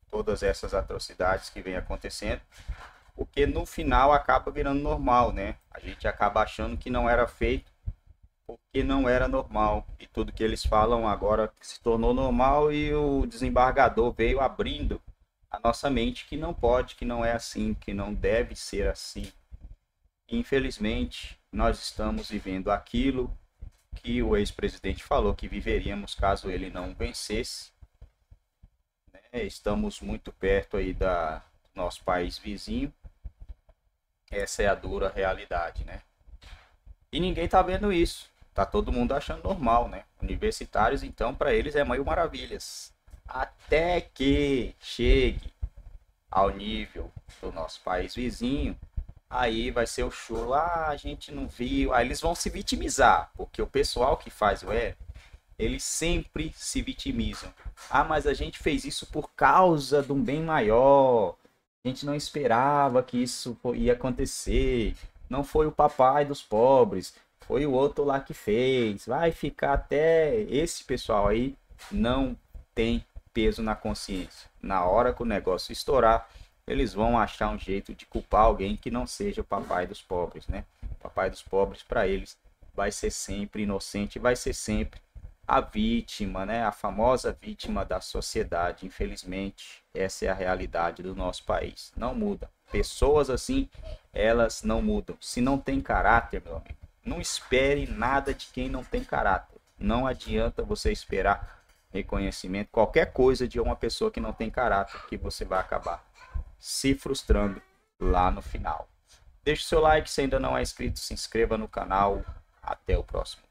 todas essas atrocidades que vem acontecendo, porque no final acaba virando normal, né? A gente acaba achando que não era feito porque não era normal. E tudo que eles falam agora se tornou normal e o desembargador veio abrindo a nossa mente que não pode, que não é assim, que não deve ser assim. Infelizmente, nós estamos vivendo aquilo que o ex-presidente falou que viveríamos caso ele não vencesse. Estamos muito perto aí do nosso país vizinho. Essa é a dura realidade, né? E ninguém tá vendo isso. Tá todo mundo achando normal, né? Universitários, então, para eles é mil maravilhas. Até que chegue ao nível do nosso país vizinho, aí vai ser o show. Ah, a gente não viu. Aí eles vão se vitimizar, porque o pessoal que faz o eles sempre se vitimizam. Ah, mas a gente fez isso por causa de um bem maior. A gente não esperava que isso ia acontecer. Não foi o papai dos pobres, foi o outro lá que fez. Vai ficar até esse pessoal aí não tem peso na consciência. Na hora que o negócio estourar, eles vão achar um jeito de culpar alguém que não seja o papai dos pobres, né? O papai dos pobres para eles vai ser sempre inocente, vai ser sempre a vítima, né? A famosa vítima da sociedade. Infelizmente, essa é a realidade do nosso país. Não muda. Pessoas assim, elas não mudam. Se não tem caráter, meu amigo, não espere nada de quem não tem caráter. Não adianta você esperar reconhecimento, qualquer coisa de uma pessoa que não tem caráter, que você vai acabar se frustrando lá no final. Deixe o seu like, se ainda não é inscrito, se inscreva no canal. Até o próximo.